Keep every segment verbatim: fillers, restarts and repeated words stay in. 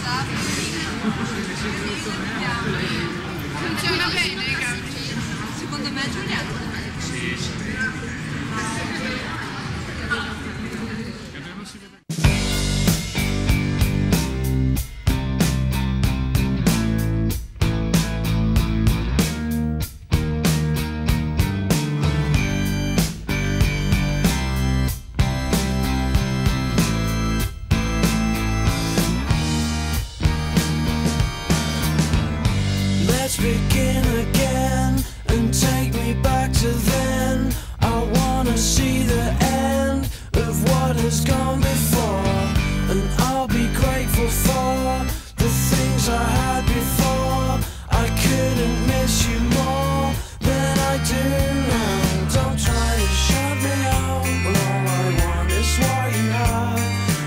Funziona bene, secondo me Giuliano. Sì, sì. Let's begin again and take me back to then. I wanna see the end of what has gone before, and I'll be grateful for the things I had before. I couldn't miss you more than I do now. Don't try to shut me out, but all I want is what you have.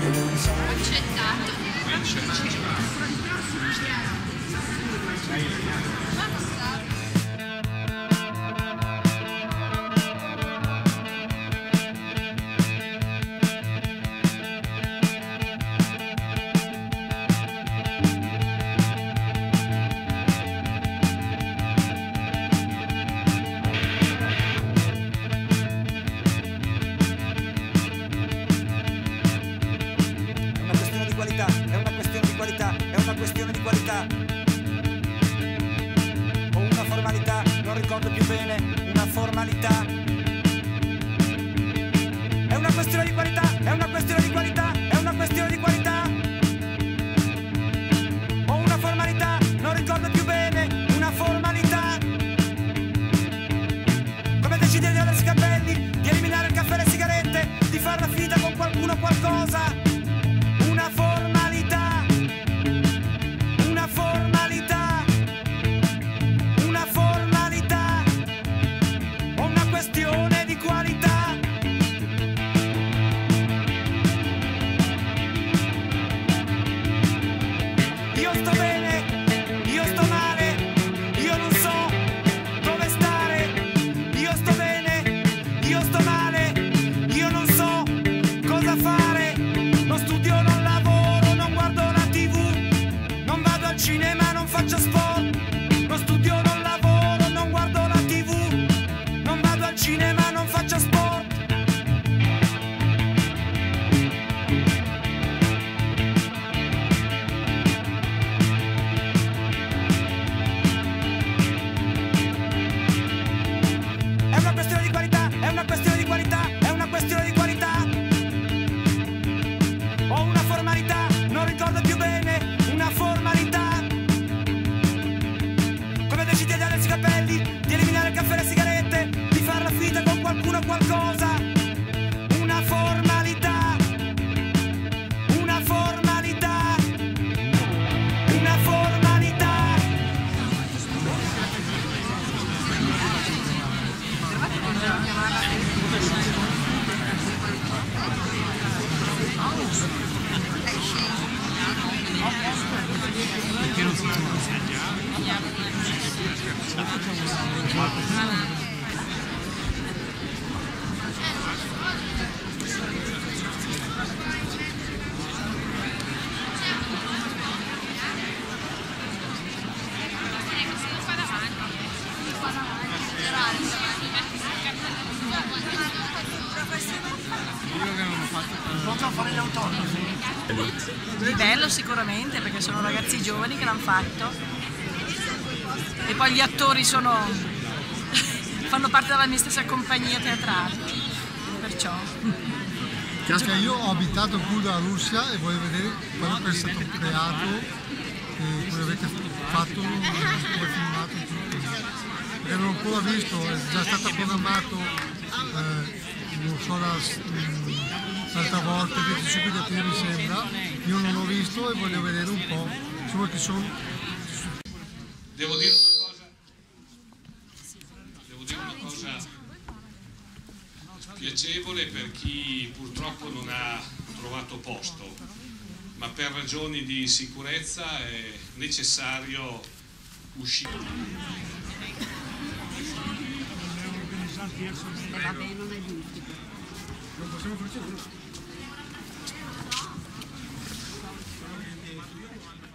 È una questione di qualità, è una questione di qualità. O una formalità, non ricordo più bene, una formalità. È una questione di qualità, è una questione di qualità, è una questione di qualità. O una formalità, non ricordo più bene, una formalità. Come decidere di aversi i capelli, di eliminare il caffè e le sigarette, di farla finita con qualcuno o qualcosa. Una formalità, una formalità, una formalità, o una questione di qualità. Io sto bene, io sto male, io non so dove stare. Io sto bene, io sto male, io non so cosa fare. Non studio, non lavoro, non guardo la tivù, non vado al cinema, non faccio sport. Non studio, non lavoro, non guardo la tivù, non vado al cinema, non faccio sport. È una questione di qualità, è una questione di qualità, è una questione di qualità. Ho una formalità, non ricordo più bene, una formalità. Come decidi di aversi i capelli, di eliminare il caffè e le sigarette, di farla finita con qualcuno o qualcosa. Una formalità, una formalità, una formalità. Perché non si può fare gli autografi? Livello sicuramente, perché sono ragazzi giovani che l'hanno fatto e poi gli attori sono fanno parte della mia stessa compagnia teatrale, perciò Perché io ho abitato in la Russia e voglio vedere quello che è stato creato e come avete fatto, come filmato tutto. Perché non ho ancora visto, è già stato programmato eh, non so la l'altra volta, il venticinque aprile mi sembra, io non l'ho visto e voglio vedere un po', insomma che sono. Devo dire una cosa, devo dire una cosa piacevole per chi purtroppo non ha trovato posto, ma per ragioni di sicurezza è necessario uscire. Vabbè, non è giusto. Non possiamo procedere.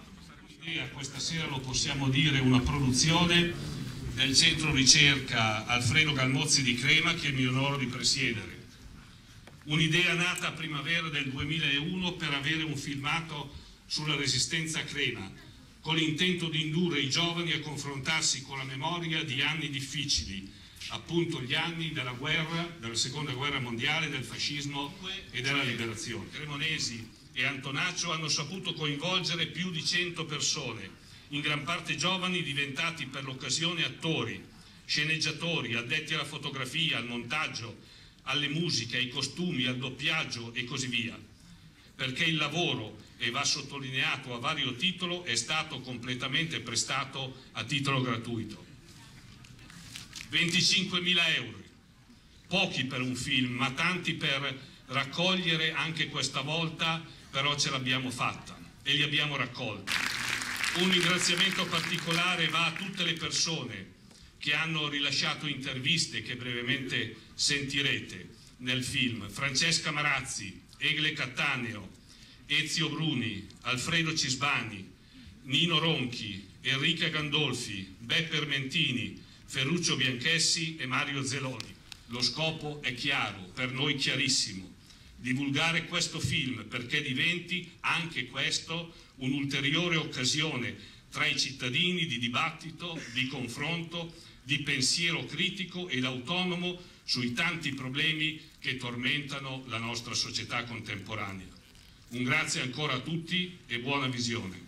stasera lo possiamo dire, una produzione del Centro Ricerca Alfredo Galmozzi di Crema, che mi onoro di presiedere. Un'idea nata a primavera del duemilauno per avere un filmato sulla resistenza a Crema, con l'intento di indurre i giovani a confrontarsi con la memoria di anni difficili, appunto gli anni della guerra, della seconda guerra mondiale, del fascismo e della liberazione. Cremonesi e Antonaccio hanno saputo coinvolgere più di cento persone, in gran parte giovani diventati per l'occasione attori, sceneggiatori, addetti alla fotografia, al montaggio, alle musiche, ai costumi, al doppiaggio e così via. Perché il lavoro, e va sottolineato a vario titolo, è stato completamente prestato a titolo gratuito. venticinquemila euro, pochi per un film, ma tanti per raccogliere anche questa volta, però ce l'abbiamo fatta e li abbiamo raccolti. Un ringraziamento particolare va a tutte le persone che hanno rilasciato interviste che brevemente sentirete nel film: Francesca Marazzi, Egle Cattaneo, Ezio Bruni, Alfredo Cisbani, Nino Ronchi, Enrica Gandolfi, Beppe Ermentini, Ferruccio Bianchessi e Mario Zeloni. Lo scopo è chiaro, per noi chiarissimo: divulgare questo film perché diventi anche questo un'ulteriore occasione tra i cittadini di dibattito, di confronto, di pensiero critico ed autonomo sui tanti problemi che tormentano la nostra società contemporanea. Un grazie ancora a tutti e buona visione.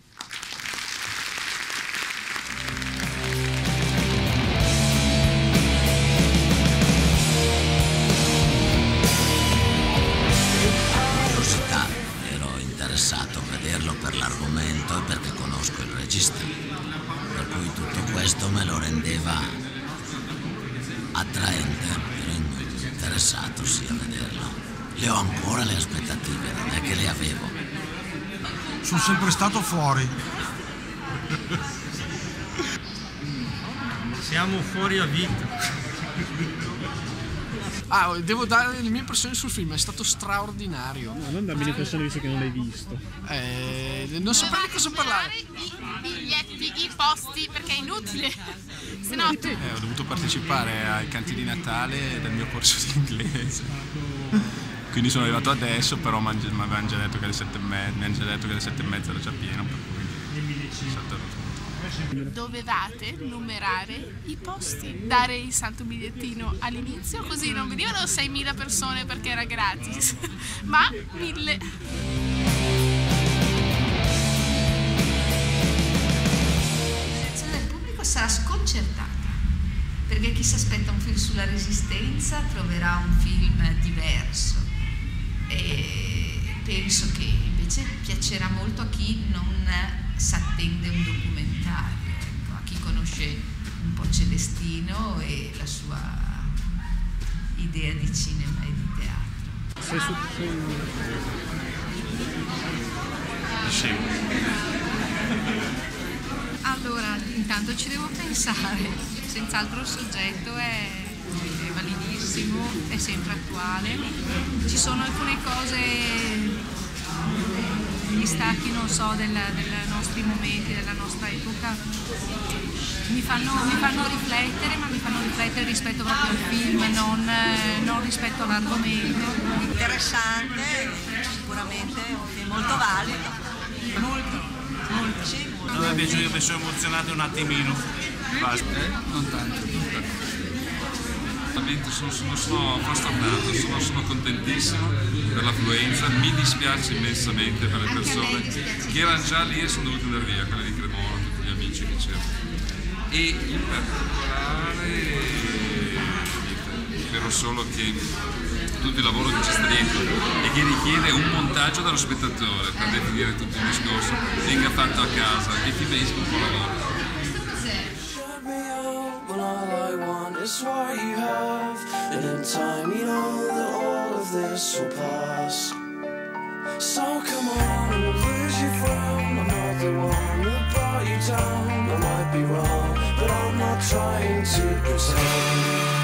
Curiosità, ero interessato a vederlo per l'argomento e perché conosco il regista, per cui tutto questo me lo rendeva attraente, ero interessato sì a vederlo. Le ho ancora le aspettative, non è che le avevo. Sono sempre stato fuori. Siamo fuori a vita. Ah, devo dare le mie impressioni sul film, è stato straordinario. No, non dammi l'impressione visto che non l'hai visto. Eh, non saprei di cosa parlare. I biglietti, i posti, perché è inutile. Se no tu... eh, ho dovuto partecipare ai canti di Natale del mio corso di inglese. Quindi sono arrivato adesso, però mi avevano già detto che alle sette e mezza, mi hanno già detto che alle sette e mezza era già pieno, per cui sono saltato tutto. Dovevate numerare i posti, dare il santo bigliettino all'inizio, così non venivano seimila persone perché era gratis, ma mille. La reazione del pubblico sarà sconcertata, perché chi si aspetta un film sulla resistenza troverà un film diverso. E penso che invece piacerà molto a chi non s'attende un documentario, ecco, a chi conosce un po' Celestino e la sua idea di cinema e di teatro. Sei su... Sì. Allora, intanto ci devo pensare, senz'altro il soggetto è, è validissimo, è sempre attuale. Ci sono alcune cose, gli stacchi, non so, dei nostri momenti, della nostra epoca, mi fanno, mi fanno riflettere, ma mi fanno riflettere rispetto proprio al film, non, non rispetto all'argomento. Interessante, sicuramente un film molto valido, molto, molto, sì, molto. Non mi è piaciuto, io mi sono emozionato un attimino, basta. Eh? Non tanto. Sono, sono, sono frastornato, sono, sono contentissimo per l'affluenza, mi dispiace immensamente per le persone che erano già lì e sono dovute andare via, quelle di Cremona, tutti gli amici che c'erano. E in particolare spero solo che tutto il lavoro che c'è sta dietro e che richiede un montaggio dallo spettatore per definire tutto il discorso venga fatto a casa e ti pensi un po' lavoro. It's what you have, and in time you know that all of this will pass. So come on, lose your frown. I'm not the one that brought you down. I might be wrong, but I'm not trying to pretend.